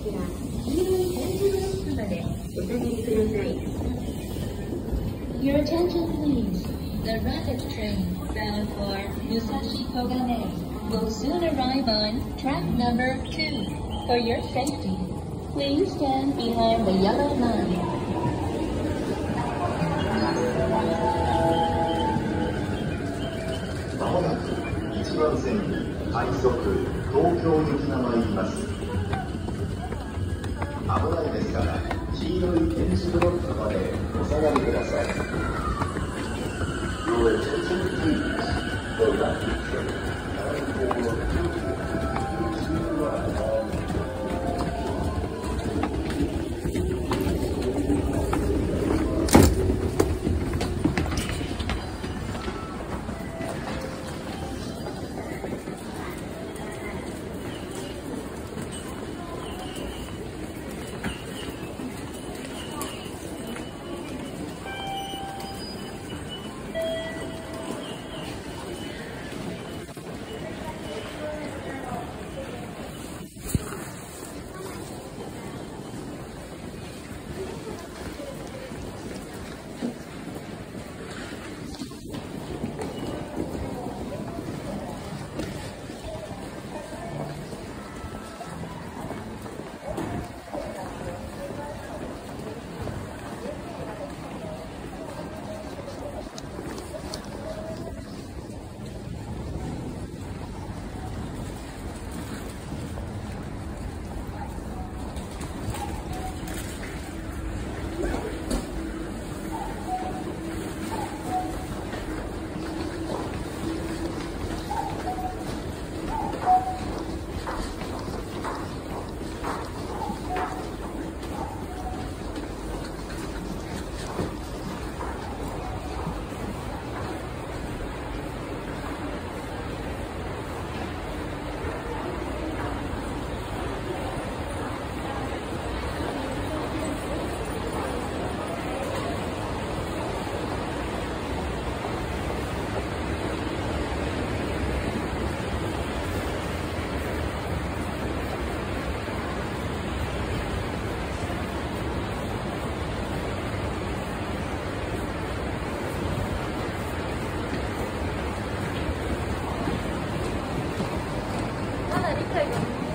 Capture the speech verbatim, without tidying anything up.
ら黄色い点字ブロックまでお下がりください。 Your attention please. The rapid train bound for Musashi Kogane will soon arrive on track number two. For your safety, please stand behind the yellow line. まもなくいちばん線快速東京行きが参ります。危ないですから黄色い点字ブロックまでお下がりください。Your attention please. The rapid train bound for Tokyo will soon arrive on まだ理解が